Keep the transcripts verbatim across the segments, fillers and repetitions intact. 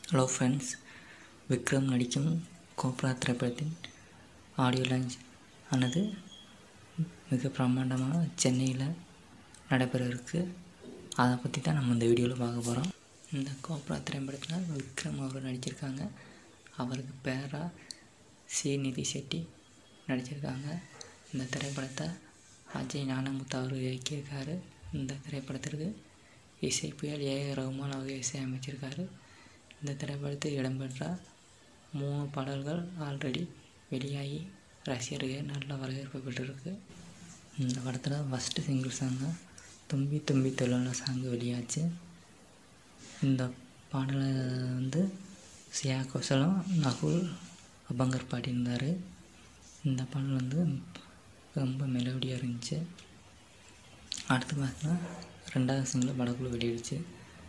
Hello friends, Vikram நடிக்கும் cobra திரைப்படத்தின் audio launch ஆனது மிக பிரம்மாண்டமாக சென்னையில் நடைபெற இருக்குது. அதை பற்றி தான் நம்ம இந்த வீடியோவில் பார்க்க போகிறோம். இந்த கோப்ரா திரைப்படத்தில் விக்ரம் அவர் நடிச்சிருக்காங்க. அவருக்கு பேரா ஸ்ரீநிதி ஷெட்டி நடிச்சிருக்காங்க. இந்த திரைப்படத்தை அஜய் ஞானமுத்து அவர் இயக்கியிருக்காரு. இந்த திரைப்படத்திற்கு இசை புயல் ஏ ஆர் ரஹ்மான் அவர் இசையமைச்சிருக்காரு. இந்த திரைப்படத்தில் இடம்பெற்ற மூணு பாடல்கள் ஆல்ரெடி வெளியாகி ரசிகர்கள் நல்ல வரவேற்பு பெற்றிருக்கு. இந்த படத்தில் ஃபஸ்ட்டு சிங்கிள் சாங்கு தும்பி தும்பி தொழிலாள சாங்கு வெளியாச்சு. இந்த பாடலை வந்து சியா கோஷலும் நகுல் அபங்கர் பாடியிருந்தார். இந்த பாடல் வந்து ரொம்ப மெலோடியாக இருந்துச்சு. அடுத்து பார்த்தீங்கன்னா ரெண்டாவது சிங்கிள் படக்குழு வெளியிடுச்சு,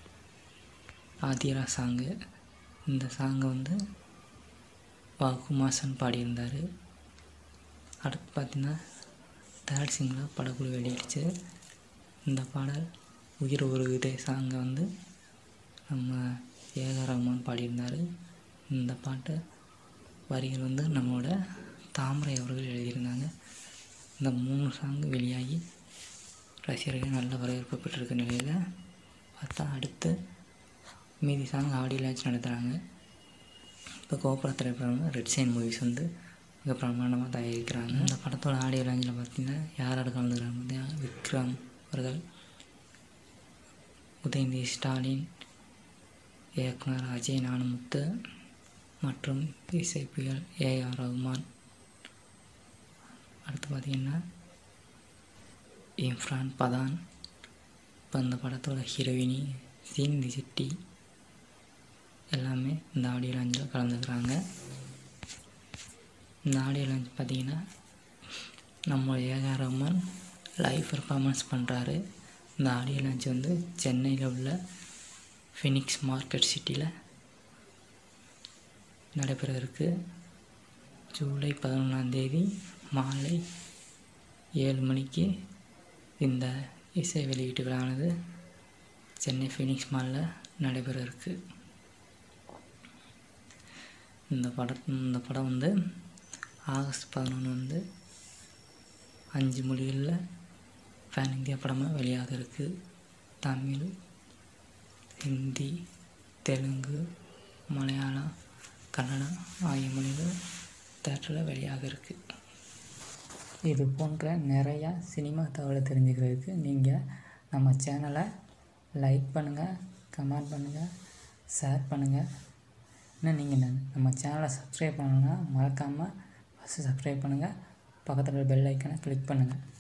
ஆதிரா சாங்கு. இந்த சாங்கை வந்து வாகுமாசன் பாடியிருந்தார். அடுத்து பார்த்திங்கன்னா தேர்ட் சிங்கிளாக படக்குழு வெளியிடுச்சு. இந்த பாடல் உயிர் ஒரு விதை சாங்கை வந்து நம்ம ஏ ஆர் ரஹ்மான் பாடியிருந்தார். இந்த பாட்டு வரிகள் வந்து நம்மளோட தாமரை அவர்கள் எழுதியிருந்தாங்க. இந்த மூணு சாங்கு வெளியாகி ரசிகர்கள் நல்ல வரவேற்பு பெற்றிருக்க நிலையில் பார்த்தா அடுத்து மீதி சாங் ஆடியோ லான்ச் நடத்துகிறாங்க. இப்போ கோப்ரா திரைப்படம் ரெட் சைன் மூவிஸ் வந்து மிக பிரமாண்டமாக தயாரிக்கிறாங்க. இந்த படத்தோட ஆடியோ லான்ச்சில் பார்த்திங்கன்னா யாரோட கலந்துக்கிறாங்க பார்த்தீங்கன்னா விக்ரம் அவர்கள், உதயநிதி ஸ்டாலின், இயக்குனர் அஜய் ஞானமுத்து மற்றும் இசை புயல் ஏ ஆர் ரஹ்மான். அடுத்து பார்த்திங்கன்னா இம்ரான் பதான். இப்போ இந்த படத்தோட ஹீரோயினி ஸ்ரீநிதி ஷெட்டி எல்லாமே இந்த ஆடியோ லான்ச்சில் கலந்துக்கிறாங்க. இந்த ஆடியோ லான்ச் பார்த்திங்கன்னா நம்ம ஏ ஆர் ரஹ்மான் லைவ் பர்ஃபார்மன்ஸ் பண்ணுறாரு. இந்த ஆடியோ லான்ச் வந்து சென்னையில் உள்ள ஃபினிக்ஸ் மார்க்கெட் சிட்டியில் நடைபெற இருக்குது. ஜூலை பதினொன்றாந்தேதி மாலை ஏழு மணிக்கு இந்த இசை வெளியீட்டு விழாவானது சென்னை ஃபினிக்ஸ் மாலில் நடைபெற இருக்குது. இந்த படம் இந்த படம் வந்து ஆகஸ்ட் பதினொன்று வந்து அஞ்சு மொழிகளில் பேன் இந்தியா படமாக வெளியாக இருக்குது. தமிழ், ஹிந்தி, தெலுங்கு, மலையாளம், கன்னடம் ஆகிய மொழிகள் தேட்டரில் வெளியாக இருக்குது. இது போன்ற நிறையா சினிமா தகவலை தெரிஞ்சுக்கிறதுக்கு நீங்கள் நம்ம சேனலை லைக் பண்ணுங்கள், கமெண்ட் பண்ணுங்கள், ஷேர் பண்ணுங்கள். இன்னும் நீங்கள் நம்ம சேனலை சப்ஸ்கிரைப் பண்ணணுன்னா மறக்காமல் ஃபஸ்ட்டு சப்ஸ்கிரைப் பண்ணுங்கள். பக்கத்தில் பெல் ஐக்கனை கிளிக் பண்ணுங்கள்.